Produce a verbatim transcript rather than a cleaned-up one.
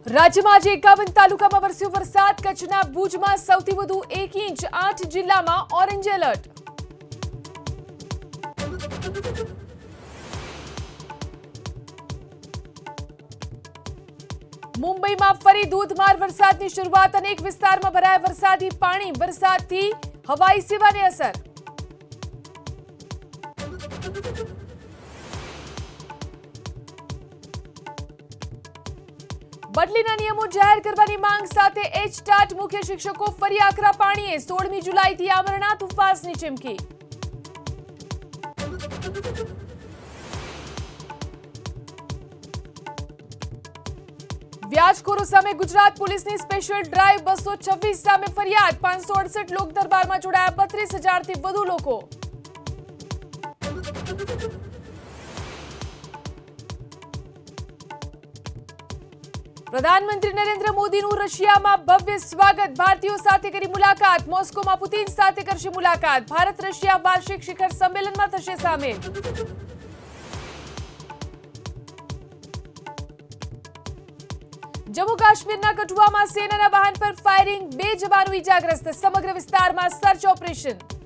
રાજ્યમાં આજે એકાવન તાલુકામાં વરસ્યો વરસાદ. કચ્છના ભુજમાં સૌથી વધુ એક ઇંચ. આઠ જિલ્લામાં ઓરેન્જ એલર્ટ. મુંબઈમાં ફરી ધોધમાર વરસાદની શરૂઆત. અનેક વિસ્તારમાં ભરાયા વરસાદી પાણી. વરસાદથી હવાઈ સેવાને અસર. બદલીના નિયમો જાહેર કરવાની માંગ સાથે એચટાટ મુખ્ય શિક્ષકો ફરી આકરા પાણીએ. સોળમી જુલાઈથી અમરનાથ ઉપવાસની ચીમકી. વ્યાજખોરો સામે ગુજરાત પોલીસની સ્પેશિયલ ડ્રાઈવ. બસો છવ્વીસ સામે ફરિયાદ. પાંચસો અડસઠ લોક દરબારમાં જોડાયા બત્રીસ હજારથી વધુ લોકો. પ્રધાનમંત્રી નરેન્દ્ર મોદીનું રશિયામાં ભવ્ય સ્વાગત. ભારતીયો સાથે કરી મુલાકાત. મોસ્કોમાં પુતિન સાથે કરશે મુલાકાત. ભારત રશિયા વાર્ષિક શિખર સંમેલનમાં થશે સામેલ. જમ્મુ કાશ્મીરના કઠુઆમાં સેનાના વાહન પર ફાયરિંગ. બે જવાનો ઇજાગ્રસ્ત. સમગ્ર વિસ્તારમાં સર્ચ ઓપરેશન.